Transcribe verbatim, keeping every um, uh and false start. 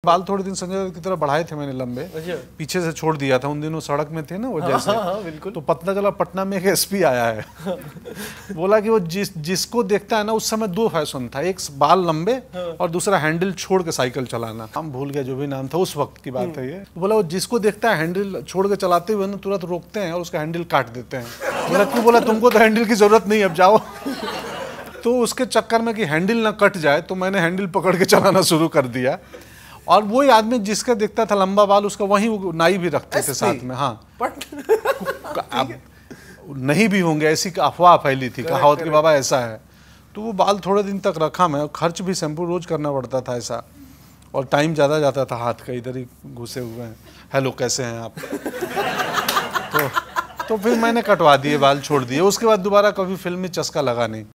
बाल थोड़े दिन संजय दत्त की तरह बढ़ाए थे मैंने लंबे, पीछे से छोड़ दिया था, उन दिनों सड़क में थे ना वो जैसे। हाँ, हाँ, बिल्कुल। तो पता चला पटना में एक एसपी आया है बोला कि वो जिस जिसको देखता है ना, उस समय दो फैशन था, एक बाल लंबे और दूसरा हैंडल छोड़ के साइकिल चलाना। हम भूल गया जो भी नाम था, उस वक्त की बात है ये। तो बोला वो जिसको देखता है हैंडल छोड़ के चलाते हुए ना, तुरंत रोकते हैं और उसका हैंडल काट देते हैं। बोला क्यों? बोला तुमको तो हैंडल की जरूरत नहीं, अब जाओ। तो उसके चक्कर में कि हैंडल ना कट जाए, तो मैंने हैंडल पकड़ के चलाना शुरू कर दिया। और वही आदमी जिसका दिखता था लंबा बाल, उसका वही नाई भी रखते थे साथ में। हाँ, अब नहीं भी होंगे, ऐसी अफवाह फैली थी, कहावत के बाबा ऐसा है। तो वो बाल थोड़े दिन तक रखा मैं, खर्च भी शैम्पू रोज करना पड़ता था ऐसा, और टाइम ज़्यादा जाता था, हाथ का इधर ही घुसे हुए हैं, हेलो कैसे हैं आप। तो तो फिर मैंने कटवा दिए बाल, छोड़ दिए। उसके बाद दोबारा कभी फिल्म में चस्का लगा नहीं।